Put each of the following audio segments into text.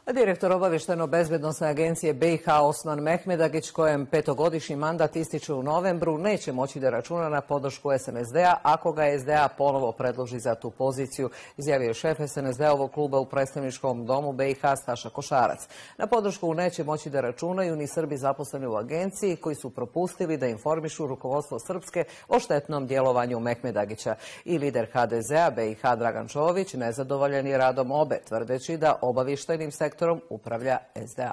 Direktor obavještajno-bezbednosne agencije BiH Osman Mehmedagić, kojem petogodišnji mandat ističe u novembru, neće moći da računa na podršku SNSD-a ako ga SDA ponovo predloži za tu poziciju, izjavio šef SNSD-ovog kluba u predstavničkom domu BiH Staša Košarac. Na podršku neće moći da računaju ni Srbi zaposleni u agenciji koji su propustili da informišu rukovodstvo Srpske o štetnom djelovanju Mehmedagića. I lider HDZ-a BiH Dragan Čović nezadovoljan je radom obe, tvrdeći da obavještajnim sektorom upravlja SDA.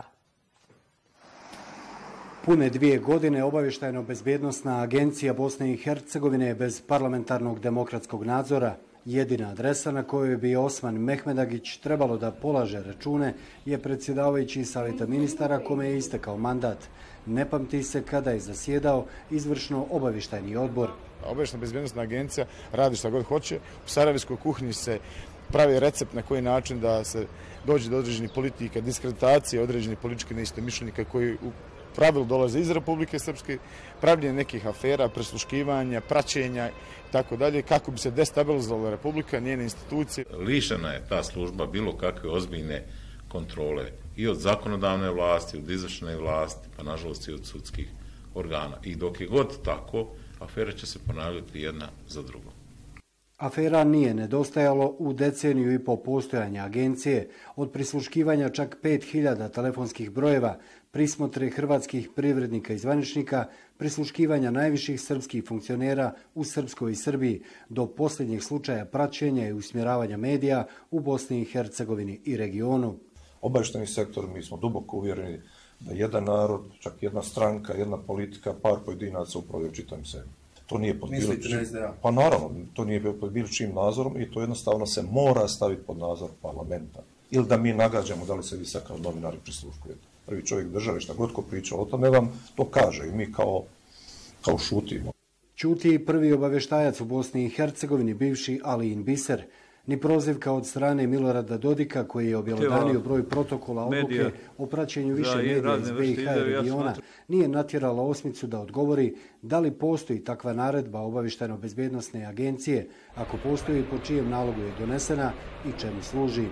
Pune 2 godine obavještajno-bezbjednosna agencija Bosne i Hercegovine je bez parlamentarnog demokratskog nadzora. Jedina adresa na kojoj bi Osman Mehmedagić trebalo da polaže račune je predsjedavajući Savjeta ministara kome je istekao mandat. Ne pamti se kada je zasjedao izvršno obavještajni odbor. Obavještajno-bezbjednosna agencija radi šta god hoće. U sarajevskoj kuhinji se pravi recept na koji način da se dođe do određenih politika, diskreditacije određenih političkih neistomišljenika koji u pravilu dolaze iz Republike Srpske, pravljenje nekih afera, prisluškivanja, praćenja i tako dalje, kako bi se destabilizovala Republika, njene institucije. Lišena je ta služba bilo kakve ozbiljne kontrole i od zakonodavne vlasti, od izvršne vlasti, pa nažalost i od sudskih organa. I dok je god tako, afere će se ponavljati jedna za drugom. Afera nije nedostajalo u deceniju i po postojanja agencije, od prisluškivanja čak 5000 telefonskih brojeva, prismotre hrvatskih privrednika i zvaničnika, prisluškivanja najviših srpskih funkcionera u Srpskoj i Srbiji, do posljednjeg slučaja praćenja i usmjeravanja medija u Bosni i Hercegovini i regionu. Obavještajni sektor, mi smo duboko uvjereni da jedan narod, čak jedna stranka, jedna politika, par pojedinaca upravljaju čitavim sebi. To nije pod bilo čim, pa naravno, to nije pod bilo čim nadzorom i to jednostavno se mora staviti pod nadzor parlamenta. Ili da mi nagađamo da li se vi sad kao novinari prisluškujete. Prvi čovjek države, šta god ko priča o tome vam to kaže i mi kao šutimo. Ćuti i prvi obavještajac u Bosni i Hercegovini, bivši Alijin Biser. Ni prozivka od strane Milorada Dodika, koji je objelodanio broj protokola odluke o praćenju više medija iz BiH i regiona, nije natjerala Osmicu da odgovori da li postoji takva naredba obavještajno-bezbjednosne agencije, ako postoji po čijem nalogu je donesena i čemu služi.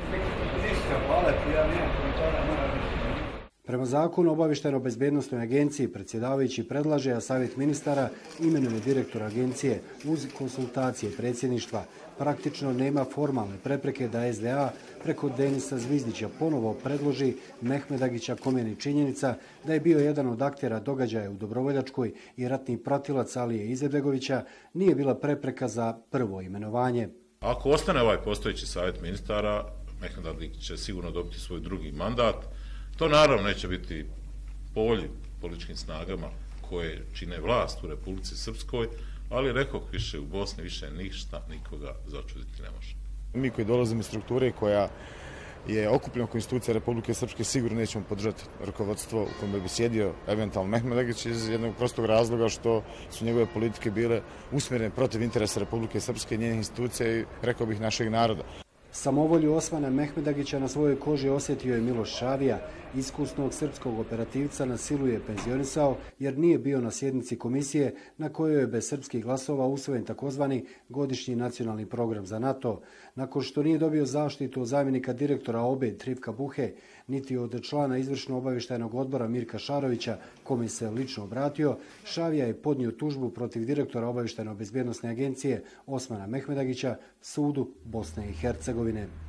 Prema zakonu o obavještajno-bezbjednosnoj agenciji predsjedavajući predlaže, a Savjet ministara imenuje direktora agencije uz konsultacije predsjedništva. Praktično nema formalne prepreke da SDA preko Denisa Zvizdića ponovo predloži Mehmedagića, kome je činjenica da je bio jedan od aktera događaja u Dobrovoljačkoj i ratni pratilac Alije Izetbegovića nije bila prepreka za prvo imenovanje. Ako ostane ovaj postojeći Savjet ministara, Mehmedagić će sigurno dobiti svoj drugi mandat. To naravno neće biti po volji političkim snagama koje čine vlast u Republici Srpskoj, ali rekoh više u Bosni više ništa nikoga začuditi ne može. Mi koji dolazimo iz strukture koja je okupljena oko institucija Republike Srpske sigurno nećemo podržati rukovodstvo u kojem bi sjedio eventualno Mehmedagić iz jednog prostog razloga što su njegove politike bile usmjerene protiv interesa Republike Srpske, njenih institucija i rekao bih našeg naroda. Samovolju Osmana Mehmedagića na svojoj koži osjetio je Miloš Šavija, iskusnog srpskog operativca na silu je penzionisao jer nije bio na sjednici komisije na kojoj je bez srpskih glasova usvojen takozvani godišnji nacionalni program za NATO. Nakon što nije dobio zaštitu od zamjenika direktora OBE Trifka Buhe, niti od člana izvršno obavještajnog odbora Mirka Šarovića, kome se lično obratio, Šavija je podnio tužbu protiv direktora obavještajno-bezbjednosne agencije Osmana Mehmedagića sudu Bosne i Hercegovine.